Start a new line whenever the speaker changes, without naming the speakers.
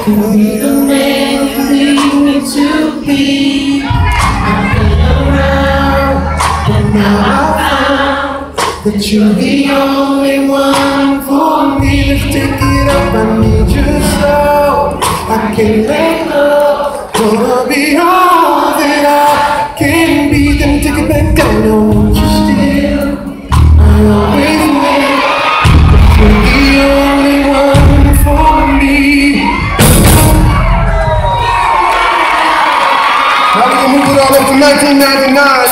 Be the man you need me to be. I've been around, and now I found that you're the only one for me. Let's take it up, I need you so I can't let up. Gonna be all that I can be. Then take it back down, I want you still. I always knew that you're the only one for me. Now we can move it all up to 1999.